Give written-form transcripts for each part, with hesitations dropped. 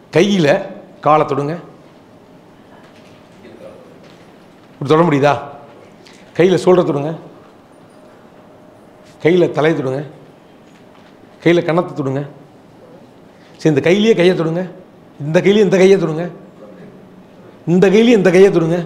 கையில் காலை தொடுங்க. இப்படி தொட முடியுதா? கையில் சோல்டரை தொடுங்க, கையில் தலையை தொடுங்க, கையில் கன்னத்தை தொடுங்க. சரி, இந்த கையிலேயே கையை தொடுங்க, இந்த கையிலேயே இந்த கையை தொடுங்க, இந்த கையிலேயே இந்த கையை தொடுங்க.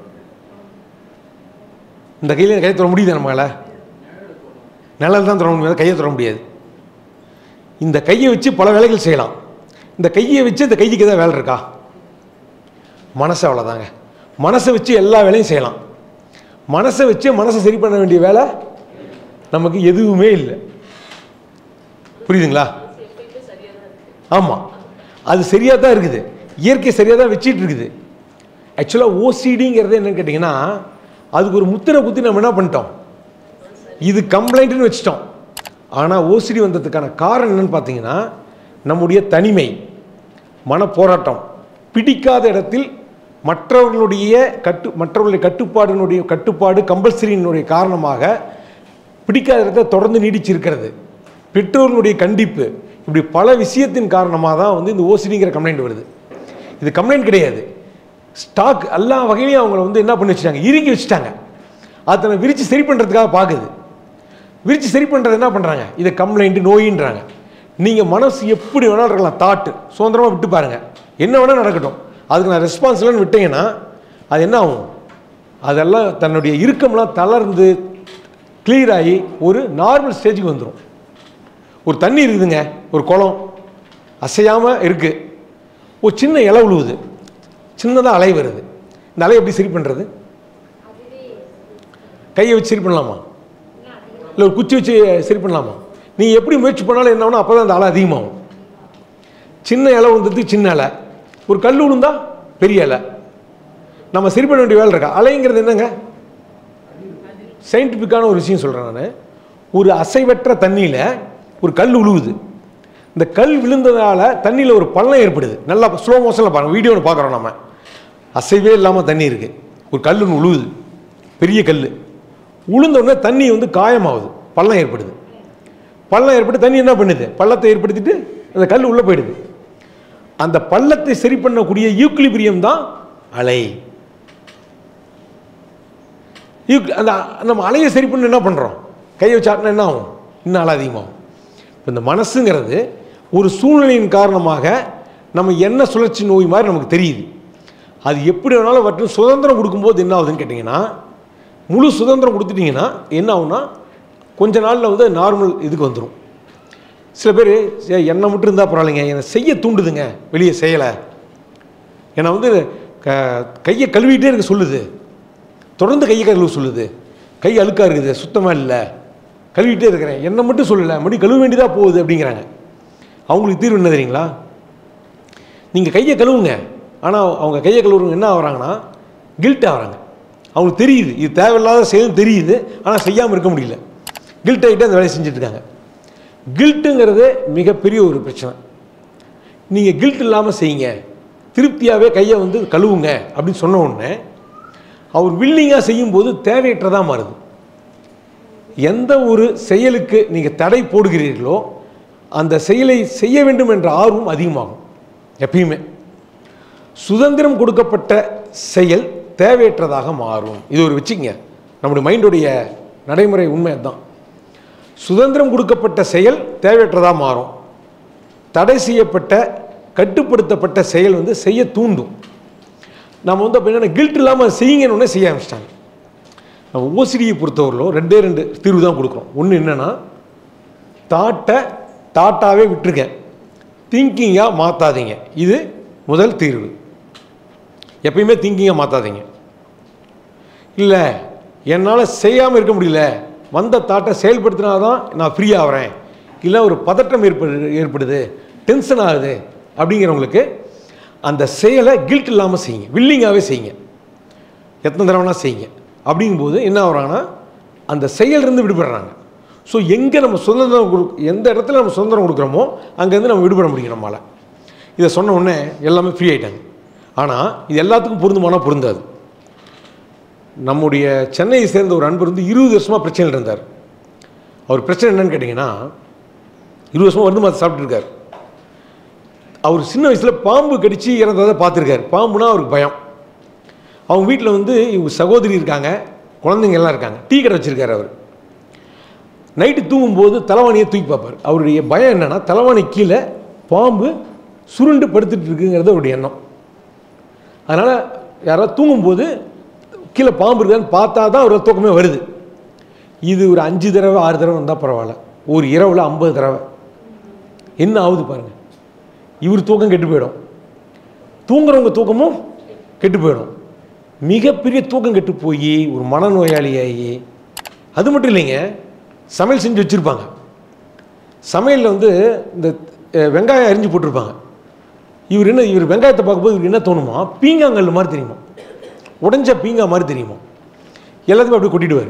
இந்த கையிலேயே கையை தொட முடியுது நம்மளால்? நிழல் தான் தொட முடியாது, கையை தொட முடியாது. இந்த கையை வச்சு பல வேலைகள் செய்யலாம். இந்த கையை வச்சு இந்த கைக்கு எதாவது வேலை இருக்கா? மனசு அவ்வளோதாங்க. மனசை வச்சு எல்லா வேலையும் செய்யலாம். மனசை வச்சு மனசை சரி பண்ண வேண்டிய வேலை நமக்கு எதுவுமே இல்லை. புரியுதுங்களா? ஆமாம், அது சரியாக தான் இருக்குது. இயற்கை சரியாக தான் வச்சிட்டு இருக்குது. ஆக்சுவலாக ஓசிடிங்கிறது என்னன்னு கேட்டிங்கன்னா, அதுக்கு ஒரு முத்திரை குத்தி நம்ம என்ன பண்ணிட்டோம், இது கம்ப்ளைண்ட்டுன்னு வச்சிட்டோம். ஆனால் ஓசிடி வந்ததுக்கான காரணம் என்னன்னு பார்த்தீங்கன்னா, நம்முடைய தனிமை, மனப்போராட்டம், பிடிக்காத இடத்தில் மற்றவர்களுடைய கட்டுப்பாடு கம்பல்சரியினுடைய காரணமாக பிடிக்காத இடத்தை தொடர்ந்து நீடிச்சிருக்கிறது, பெற்றோர்களுடைய கண்டிப்பு, இப்படி பல விஷயத்தின் காரணமாக தான் வந்து இந்த ஓசிடிங்கிற கம்ப்ளைண்ட் வருது. இது கம்ப்ளைண்ட் கிடையாது, ஸ்டாக். எல்லா வகையிலையும் அவங்கள என்ன பண்ணி வச்சுட்டாங்க, இறுக்கி வச்சுட்டாங்க. அதை விரித்து சரி பண்ணுறதுக்காக பார்க்குது. விரித்து சரி பண்ணுறது என்ன பண்ணுறாங்க, இதை கம்ப்ளைண்ட் நோயின்றாங்க. நீங்கள் மனசு எப்படி வேணாலும் இருக்கலாம், தாட்டு சுதந்திரமாக விட்டு பாருங்கள், என்ன வேணால் நடக்கட்டும், அதுக்கு நான் ரெஸ்பான்ஸ் இல்லைன்னு விட்டீங்கன்னா அது என்ன ஆகும், அதெல்லாம் தன்னுடைய இறுக்கம்லாம் தளர்ந்து கிளியர் ஆகி ஒரு நார்மல் ஸ்டேஜுக்கு வந்துடும். ஒரு தண்ணி இருக்குதுங்க, ஒரு குளம் அசையாமல் இருக்குது, ஒரு சின்ன இலை விழுவுது, சின்னதாக அலை வருது. இந்த அலை எப்படி சரி பண்ணுறது? கையை வச்சு சரி பண்ணலாமா? இல்லை ஒரு குச்சி வச்சு சரி பண்ணலாமா? நீங்கள் எப்படி முயற்சி பண்ணாலும் என்ன ஆகுனா அப்போ தான் அந்த அலை அதிகமாகும். சின்ன இலை வந்தது, சின்ன அலை. ஒரு கல் விழுந்தா பெரிய அலை. நம்ம சரி பண்ண வேண்டிய வேலை இருக்கா? அலைங்கிறது என்னங்க, சயின்டிஃபிக்கான ஒரு விஷயம் சொல்கிறேன் நான். ஒரு அசைவற்ற தண்ணியில் ஒரு கல் விழுவுது. இந்த கல் விழுந்ததால் தண்ணியில் ஒரு பள்ளம் ஏற்படுது. நல்லா ஸ்லோ மோஷனில் பாருங்கள், வீடியோவில் பார்க்குறோம். நம்ம அசைவே இல்லாமல் தண்ணி இருக்குது, ஒரு கல் ஒன்று விழுவுது, பெரிய கல் உளுந்தோடனே தண்ணி காயமாகுது, பள்ளம் ஏற்படுது. பள்ளம் ஏற்பட்டு தண்ணி என்ன பண்ணுது, பள்ளத்தை ஏற்படுத்திட்டு அந்த கல் உள்ளே போயிடுது. அந்த பள்ளத்தை சரி பண்ணக்கூடிய ஈக்குலிபிரியம் தான் அலை. அந்த நம்ம அலையை சரி பண்ண என்ன பண்ணுறோம், கையை வச்சாட்டினா என்ன ஆகும், இன்னும் அலை அதிகமாகும். இப்போ இந்த மனசுங்கிறது ஒரு சூழ்நிலையின் காரணமாக நம்ம என்ன சுழற்சி நோய் மாதிரி நமக்கு தெரியுது. அது எப்படி வேணாலும் வற்றும். சுதந்திரம் கொடுக்கும்போது என்ன ஆகுதுன்னு கேட்டிங்கன்னா, முழு சுதந்திரம் கொடுத்துட்டிங்கன்னா என்ன ஆகுனா கொஞ்ச நாளில் நார்மல் இதுக்கு வந்துடும். சில பேர் என்னை மட்டும் இருந்தால் பரவாயில்லைங்க, என்னை செய்ய தூண்டுதுங்க, வெளியே செய்யலை, என்னை கையை கழுவிட்டே இருக்க சொல்லுது, தொடர்ந்து கையை கழுவ சொல்லுது, கை அழுக்காக இருக்குது, சுத்தமாக இல்லை, கழுவிட்டே இருக்கிறேன், என்னை மட்டும் சொல்லலை, மறுபடியும் கழுவ வேண்டியதாக போகுது அப்படிங்கிறாங்க. அவங்களுக்கு தீர்வு என்ன தெரியுங்களா? நீங்கள் கையை கழுவுங்க, ஆனால் அவங்க கையை கழுவுறவங்க என்ன ஆகிறாங்கன்னா கில்ட் ஆகிறாங்க. அவங்களுக்கு தெரியுது இது தேவையில்லாத செயல் தெரியுது, ஆனால் செய்யாமல் இருக்க முடியல, கில்ட் ஆகிட்டு அந்த வேலையை செஞ்சுட்ருக்காங்க. கில்ட்டுங்கிறது மிகப்பெரிய ஒரு பிரச்சனை. நீங்கள் கில்ட் இல்லாமல் செய்யுங்க, திருப்தியாகவே கையை கழுவுங்க அப்படின்னு சொன்ன உடனே அவர் வில்லிங்காக செய்யும்போது தேவையற்றதாக மாறுது. எந்த ஒரு செயலுக்கு நீங்கள் தடை போடுகிறீர்களோ அந்த செயலை செய்ய வேண்டும் என்ற ஆர்வம் அதிகமாகும். எப்பயுமே சுதந்திரம் கொடுக்கப்பட்ட செயல் தேவையற்றதாக மாறும். இது ஒரு வச்சுக்கங்க, நம்முடைய மைண்டுடைய நடைமுறை உண்மை அதுதான். சுதந்திரம் கொடுக்கப்பட்ட செயல் தேவையற்றதாக மாறும். தடை செய்யப்பட்ட கட்டுப்படுத்தப்பட்ட செயல் செய்ய தூண்டும். நம்ம அப்போ என்னென்ன கில்ட் இல்லாமல் செய்யுங்கன்னு செய்ய ஆரம்பிச்சிட்டாங்க. நம்ம ஓசிடியை பொறுத்தவரையிலும் ரெண்டு தீர்வு தான் கொடுக்குறோம். ஒன்று என்னென்னா, தாட்டாகவே விட்டுருக்கேன், திங்கிங்காக மாற்றாதீங்க. இது முதல் தீர்வு. எப்பயுமே திங்கிங்காக மாற்றாதீங்க. இல்லை என்னால் செய்யாமல் இருக்க முடியல, வந்த தாட்டை செயல்படுத்தினா தான் நான் ஃப்ரீ ஆகிறேன், இல்லை ஒரு பதட்டம் ஏற்படுது, டென்ஷன் ஆகுது அப்படிங்கிறவங்களுக்கு அந்த செயலை கில்ட் இல்லாமல் செய்யுங்க, வில்லிங்காகவே செய்யுங்க, எத்தனை தடவைனா செய்யுங்க. அப்படிங்கும்போது என்ன ஆகுறாங்கன்னா அந்த செயலிருந்து விடுபடுறாங்க. ஸோ எங்கே நம்ம சுதந்திரம் எந்த இடத்துல நம்ம சுதந்திரம் கொடுக்குறோமோ அங்கேருந்து நம்ம விடுபட முடியும் நம்மளால். இதை சொன்ன உடனே எல்லாமே ஃப்ரீ ஆகிட்டாங்க. ஆனால் இது எல்லாத்துக்கும் பொருந்துமானா பொருந்தாது. நம்முடைய சென்னையை சேர்ந்த ஒரு அன்பர் 20 வருஷமாக பிரச்சனையில் இருந்தார். அவர் பிரச்சனை என்னன்னு கேட்டிங்கன்னா, 20 வருஷமாக மருந்து மாற்றி சாப்பிட்டுருக்கார். அவர் சின்ன வயசில் பாம்பு கடித்து இறந்ததை பார்த்துருக்காரு. பாம்புனா அவருக்கு பயம். அவங்க வீட்டில் வந்து இவங்க சகோதரி இருக்காங்க, குழந்தைங்க எல்லாம் இருக்காங்க. டீ கடை வச்சுருக்காரு. அவர் நைட்டு தூங்கும்போது தலைவாணியை தூக்கி பார்ப்பார். அவருடைய பயம் என்னென்னா, தலைவாணி கீழே பாம்பு சுருண்டு படுத்துட்டு இருக்குங்கிறது அவருடைய எண்ணம். அதனால் யாராவது தூங்கும்போது கீழே பாம்பு இருக்கான்னு பார்த்தா தான் அவரோட தூக்கமே வருது. இது ஒரு 5 தடவை 6 தடவை வந்தால் பரவாயில்ல, ஒரு இரவில் 50 தடவை என்ன ஆகுது பாருங்கள். இவர் தூக்கம் கெட்டு போயிடும், தூங்குறவங்க தூக்கமும் கெட்டு போயிடும். மிகப்பெரிய தூக்கம் கெட்டு போய் ஒரு மனநோயாளியாகி, அது மட்டும் இல்லைங்க, சமையல் செஞ்சு வச்சுருப்பாங்க. சமையலில் வந்து இந்த வெங்காயம் அரிஞ்சு போட்டிருப்பாங்க. இவர் வெங்காயத்தை பார்க்கும்போது இவருக்கு என்ன தோணுமா, பீங்காங்கல் மாதிரி தெரியுமா, உடஞ்ச பீங்கா மாதிரி தெரியுமா, எல்லாத்தையுமே அப்படி கொட்டிடுவார்.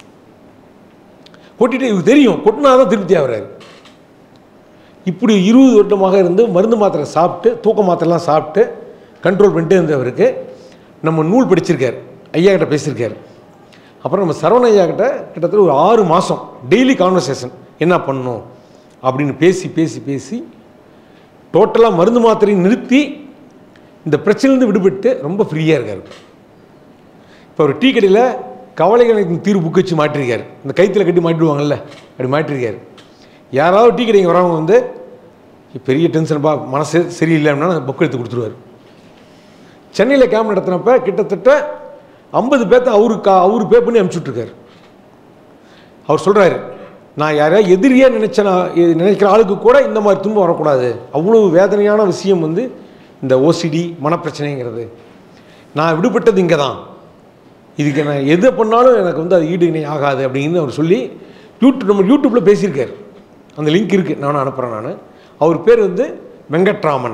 கொட்டிட்டு இவருக்கு தெரியும் கொட்டினா தான் திருப்தி ஆகிறாரு. இப்படி 20 வருடமாக இருந்து மருந்து மாத்திரை சாப்பிட்டு, தூக்க மாத்திரைலாம் சாப்பிட்டு கண்ட்ரோல் பண்ணிட்டு இருந்தவருக்கு நம்ம நூல் படிச்சிருக்கார், ஐயா கிட்ட பேசியிருக்காரு. அப்புறம் நம்ம சரவண ஐயா கிட்ட கிட்டத்தட்ட ஒரு 6 மாதம் டெய்லி கான்வர்சேஷன் என்ன பண்ணணும் அப்படின்னு பேசி பேசி பேசி டோட்டலாக மருந்து மாத்திரையும் நிறுத்தி இந்த பிரச்சனைலேருந்து விடுபட்டு ரொம்ப ஃப்ரீயாக இருக்கார். இப்போ ஒரு டீ கடையில் கவலைகளுக்கு தீர்வு புக்கு வச்சு மாட்டிருக்காரு. இந்த கைத்தில் கட்டி மாட்டிடுவாங்கல்ல, அப்படி மாட்டிருக்காரு. யாராவது டீ கடைக்கு வரவங்க வந்து பெரிய டென்ஷன்ப்பா, மனசு சரியில்லை அப்படின்னா புக் எடுத்து கொடுத்துருவார். சென்னையில் கேம்ப் நடத்தினப்ப கிட்டத்தட்ட 50 பேர்த்த அவரு பே பண்ணி அனுப்பிச்சுட்ருக்காரு. அவர் சொல்கிறாரு, நான் யாரையா எதிரியாக நினைக்கிற ஆளுக்கு கூட இந்த மாதிரி துன்பம் வரக்கூடாது. அவ்வளோ வேதனையான விஷயம் வந்து இந்த ஓசிடி மனப்பிரச்சனைங்கிறது. நான் விடுபட்டது இங்கே தான், இதுக்கு நான் எதை பண்ணாலும் எனக்கு வந்து அது ஈடு இணை ஆகாது அப்படின்னு அவர் சொல்லி நம்ம யூடியூப்பில் பேசியிருக்காரு. அந்த லிங்க் இருக்குது, நானும் அனுப்புகிறேன். நான் அவர் பேர் வந்து வெங்கட்ராமன்.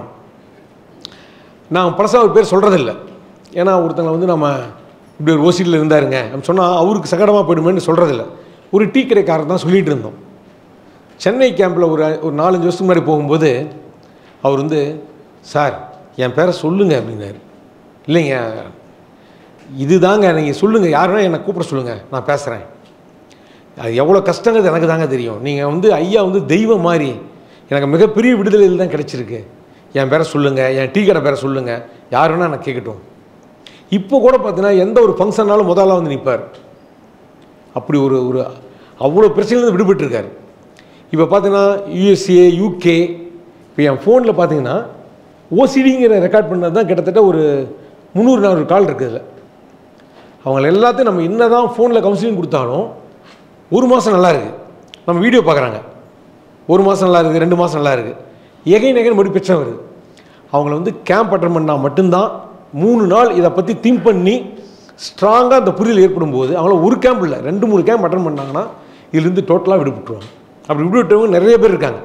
நான் பழசாக அவர் பேர் சொல்கிறதில்ல, ஏன்னா ஒருத்தங்களை வந்து நம்ம இப்படி ஒரு ஓசிடியில் இருந்தாருங்க நம்ம சொன்னால் அவருக்கு சங்கடமாக போயிடுமேன்னு சொல்கிறதில்ல. ஒரு டீ கடைக்காரர் தான் சொல்லிகிட்டு இருந்தோம். சென்னை கேம்பில் ஒரு 4-5 வருஷத்துக்கு முன்னாடி போகும்போது அவர் வந்து, சார் என் பேரை சொல்லுங்கள் அப்படின்னாரு. இல்லைங்க, இதுதாங்க, நீங்கள் சொல்லுங்கள், யாருன்னா என்னை கூப்பிட சொல்லுங்கள், நான் பேசுகிறேன். அது எவ்வளோ கஷ்டங்கிறது எனக்கு தாங்க தெரியும். நீங்கள் வந்து ஐயா வந்து தெய்வம் மாதிரி, எனக்கு மிகப்பெரிய விடுதலையில் தான் கிடச்சிருக்கு. என் பேரை சொல்லுங்கள், என் டீ கடை பேரை சொல்லுங்கள், யாருன்னா எனக்கு கேட்கட்டும். இப்போ கூட பார்த்தீங்கன்னா எந்த ஒரு ஃபங்க்ஷன்னாலும் முதல்ல வந்து நிற்பார். அப்படி ஒரு அவ்வளோ பிரச்சனையிலேருந்து விடுபட்டுருக்கார். இப்போ பார்த்தீங்கன்னா USA, UK, இப்போ என் ஃபோனில் பார்த்தீங்கன்னா ஓசிடிங்கிற ரெக்கார்ட் பண்ணது தான் கிட்டத்தட்ட ஒரு 300-400 கால் இருக்குது. அவங்கள எல்லாத்தையும் நம்ம என்ன தான் ஃபோனில் கவுன்சிலிங் கொடுத்தாலும் 1 மாதம் நல்லா இருக்குது, நம்ம வீடியோ பார்க்குறாங்க, 1 மாதம் நல்லா இருக்குது, 2 மாதம் நல்லா இருக்குது, எகைன் மறுபடியும் பிரச்சனை வருது. அவங்கள வந்து கேம்ப் அட்டன் பண்ணால் மட்டும்தான் 3 நாள் இதை பற்றி திங்க் பண்ணி ஸ்ட்ராங்காக அந்த புரிதல் ஏற்படும் போது அவங்கள ஒரு கேம்ப் இல்லை 2-3 கேம்ப் அட்டன் பண்ணாங்கன்னா இதுலேருந்து டோட்டலாக விடுபட்டுருவாங்க. அப்படி விடுபட்டவங்க நிறைய பேர் இருக்காங்க.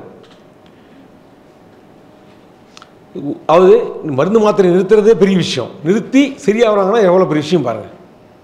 அது மருந்து மாத்திரை நிறுத்துறதே பெரிய விஷயம், நிறுத்தி சரியாகிறாங்கன்னா எவ்வளோ பெரிய விஷயம் பாருங்கள்.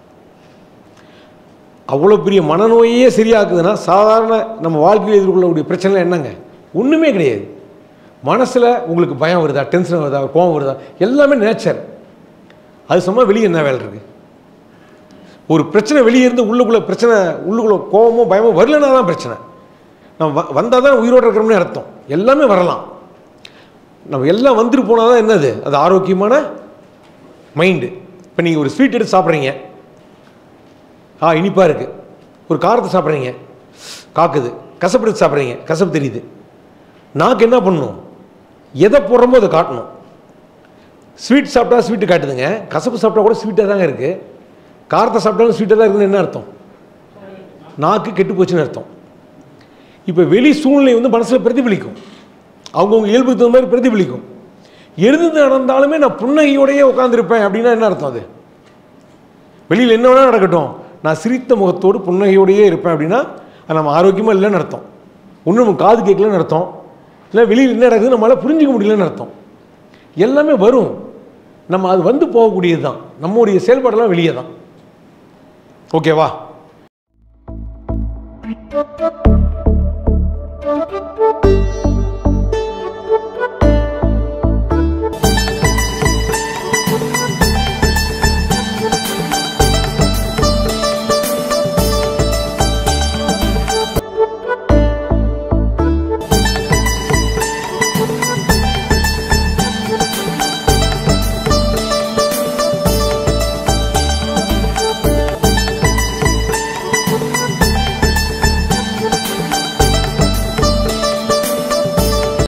அவ்வளோ பெரிய மனநோயே சரியாக்குதுன்னா சாதாரண நம்ம வாழ்க்கையில் எதிர்கொள்ளக்கூடிய பிரச்சனை என்னங்க? ஒன்றுமே கிடையாது. மனசில் உங்களுக்கு பயம் வருதா, டென்ஷன் வருதா, கோபம் வருதா, எல்லாமே நேச்சர். அது சமமாக வெளியே என்ன வேலை இருக்குது? ஒரு பிரச்சனை வெளியே இருந்து உள்ளுக்குள்ளே பிரச்சனை, உள்ளுக்குள்ளே கோபமோ பயமோ வரலன்னா தான் பிரச்சனை. நம்ம வந்தால் தான் உயிரோடு இருக்கிறோம்னு அர்த்தம். எல்லாமே வரலாம், நம்ம எல்லாம் வந்துட்டு போனால் தான் என்னது அது ஆரோக்கியமான மைண்டு. இப்போ நீங்கள் ஒரு ஸ்வீட் எடுத்து சாப்பிட்றீங்க, இனிப்பாக இருக்குது. ஒரு காரத்தை சாப்பிட்றீங்க, காக்குது. கசப்பு எடுத்து சாப்பிட்றீங்க, கசப்பு தெரியுது. நாக்கு என்ன பண்ணணும்? எதை போடுறோமோ அதை காட்டணும். ஸ்வீட் சாப்பிட்டா ஸ்வீட்டு காட்டுதுங்க, கசப்பு சாப்பிட்டா கூட ஸ்வீட்டாக தாங்க இருக்குது. காரத்தை சாப்பிட்டாலும் ஸ்வீட்டாக தான் இருக்குதுன்னு என்ன அர்த்தம்? நாக்கு கெட்டு போச்சுன்னு அர்த்தம். இப்போ வெளி சூழ்நிலை வந்து மனசில் பிரதிபலிக்கும், அவங்கவுங்க இயல்புக்கு தகுந்த மாதிரி பிரதிபலிக்கும். எழுந்து நடந்தாலுமே நான் புன்னகையோடையே உட்காந்துருப்பேன் அப்படின்னா என்ன அர்த்தம்? அது வெளியில் என்ன வேணால் நடக்கட்டும், நான் சிரித்த முகத்தோடு புன்னகையோடையே இருப்பேன் அப்படின்னா அது நம்ம ஆரோக்கியமாக இல்லைன்னு அர்த்தம். ஒன்றும் நம்ம காது கேட்கலன்னு அர்த்தம், இல்லை வெளியில் என்ன நடக்குது நம்மளால் புரிஞ்சிக்க முடியலன்னு அர்த்தம். எல்லாமே வரும், நம்ம அது வந்து போகக்கூடியது தான். நம்முடைய செயல்பாடெல்லாம் வெளியே தான். ஓகேவா?